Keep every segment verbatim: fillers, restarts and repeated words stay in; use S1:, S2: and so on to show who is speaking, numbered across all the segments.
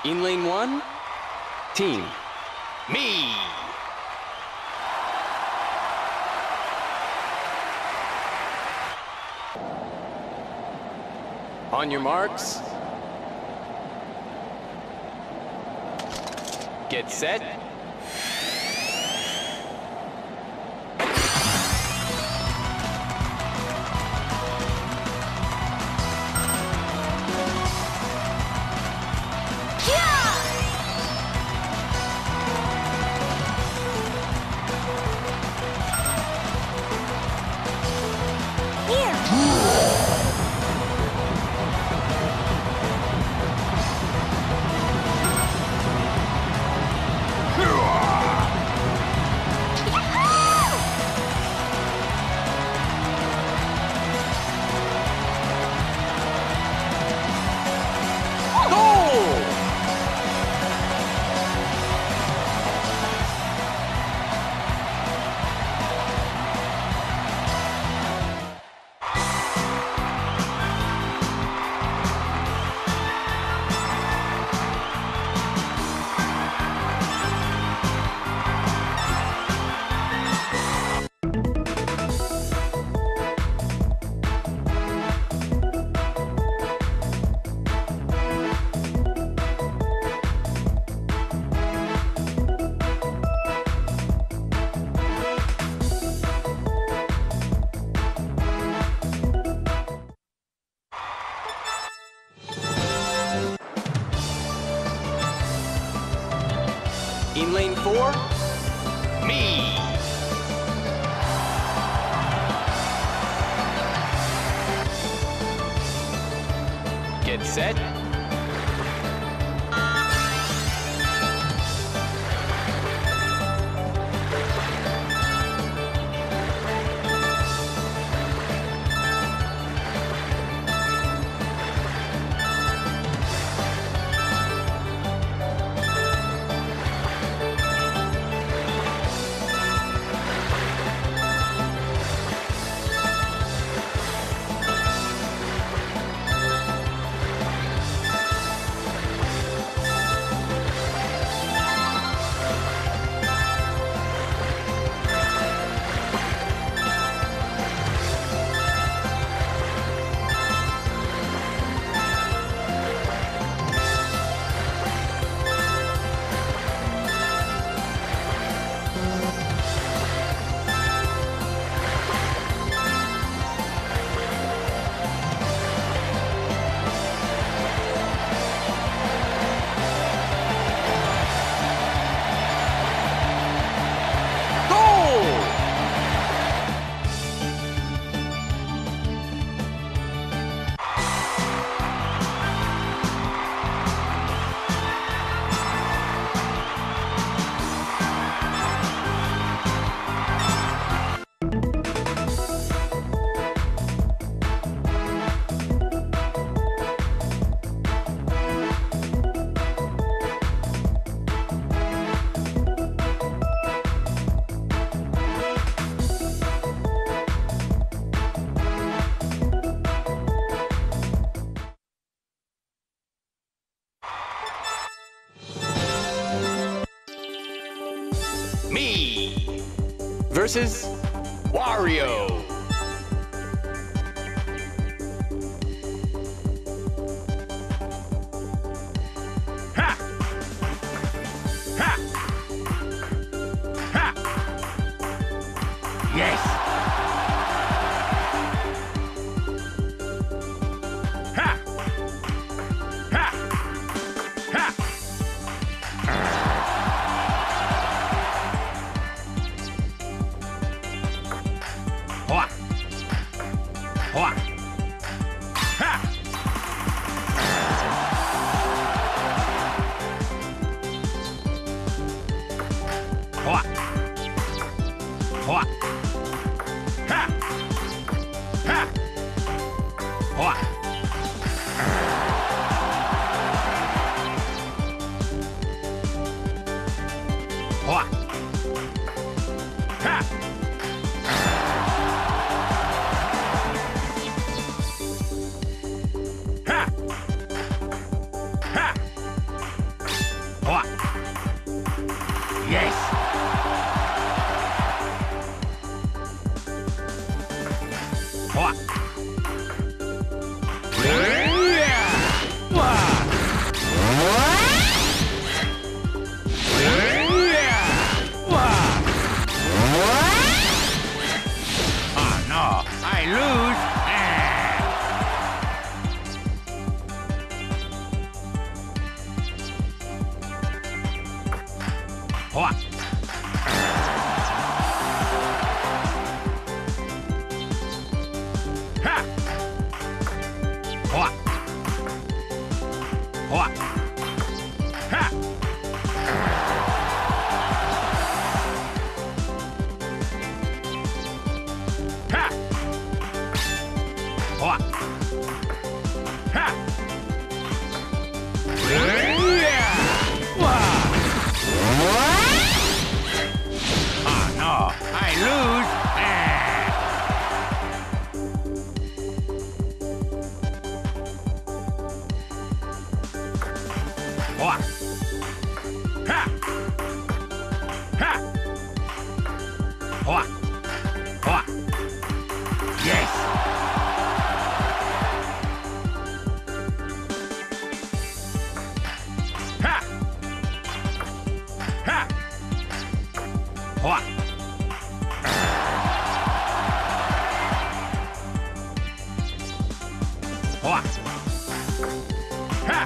S1: In lane one, team me. On your marks, get set. In lane four, me. Get set. Me versus Wario. Ha! Ha! Ha! Yes! Ha! Ha! Ha! Hoa! Hoa! Ha! Hoa! Hoa! Ha! Ha! Hoa! Hoa! Ha! Ha! Ha! Hua. Yeah. Wah. Yeah. Wah. Oh no, I lose. Hua. Ha. Hua. Hua. Ha. Ha. Hua. Ha. Yeah. Wah. Oh no, I lose. Hua. Ha. Ha. Hua. Hua. Yes. Ha. Ha. Hua. Hua. Ha.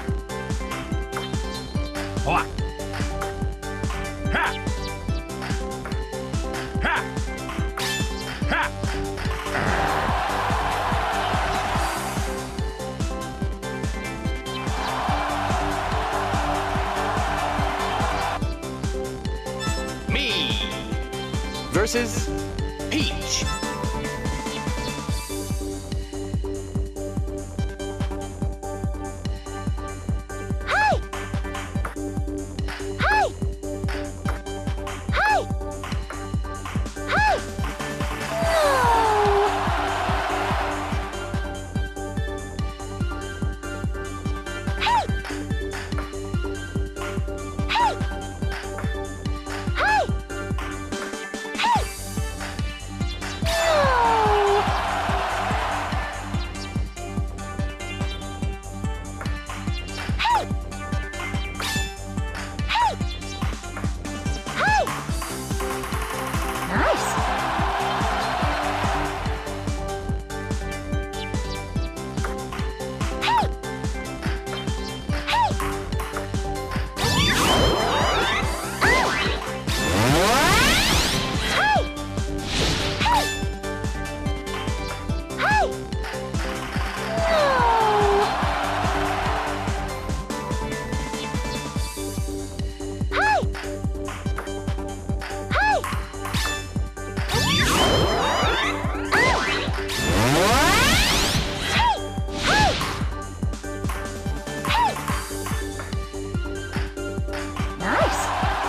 S1: Hua. Ha. Ha. Ha. Me versus Peach.
S2: Hey! Hey! Hey! Hey! No! Hey! Hey! Hey! Hey! No! Hey! Hey! Hey! Nice! Hey! Hey! Hey! Hey! Hey! No! Hey! Hey! Hey! Hey! Hey! Nice!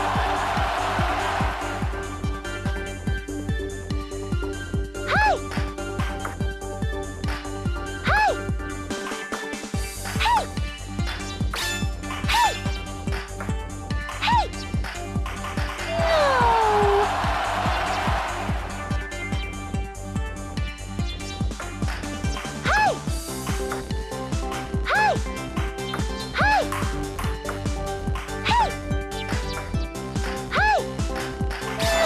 S2: Hey! Hey! Hey! Hey! Hey! No! Hey! Hey! Hey! Hey! Hey! No!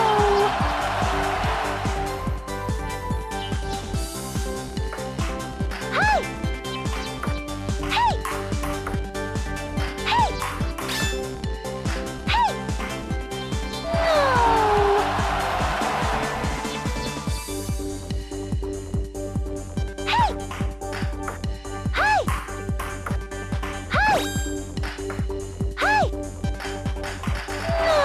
S2: Hey! Hey! Hey! Hey! No! Hey! Hey! Hey! Hey! No!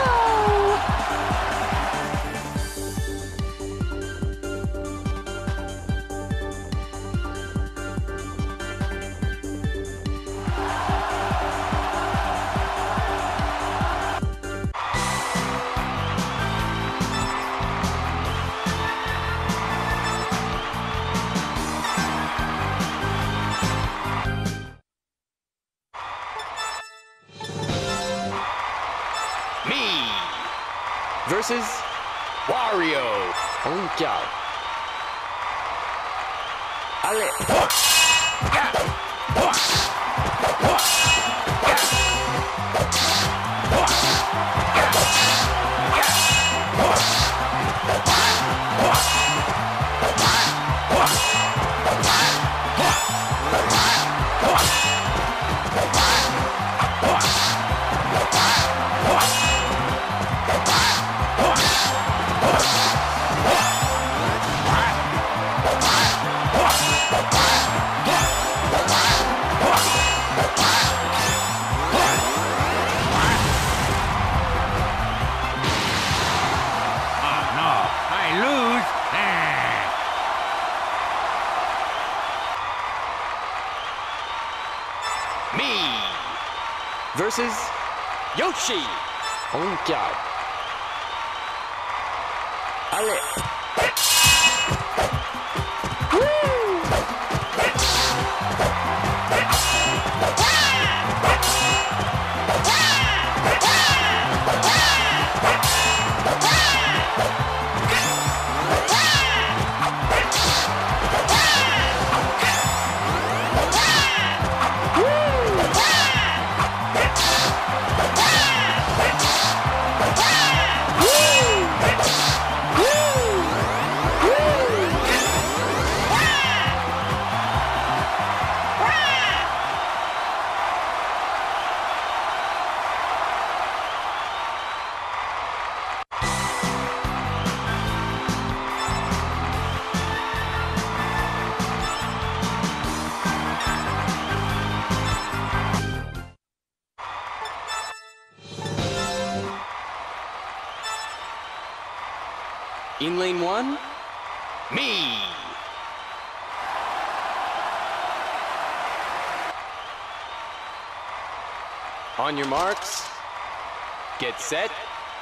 S1: Me versus Wario. 红叫 Ale. Me versus Yoshi. Olympiad. Ale. In lane one, me. On your marks, get set.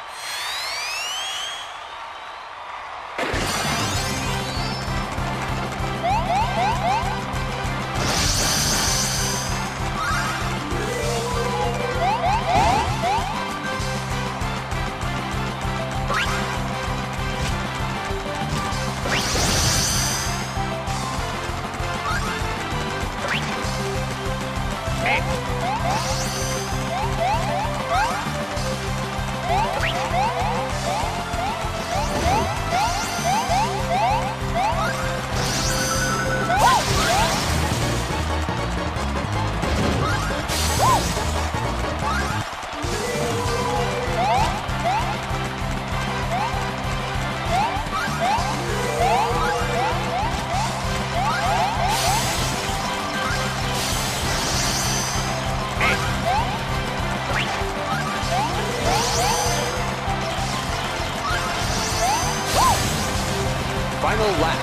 S1: Final lap.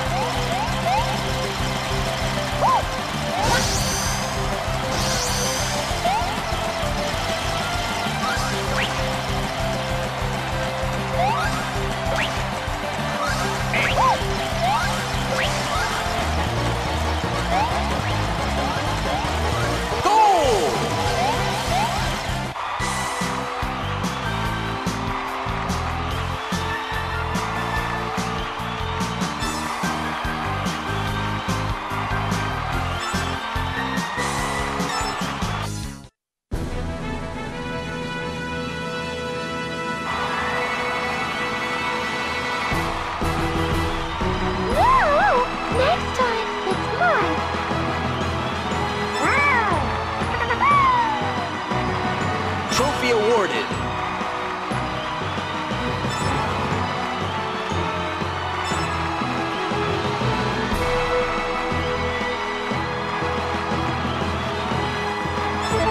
S2: Next time, it's mine. Wow!
S1: Trophy awarded.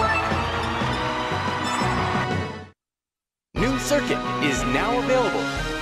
S1: New circuit is now available.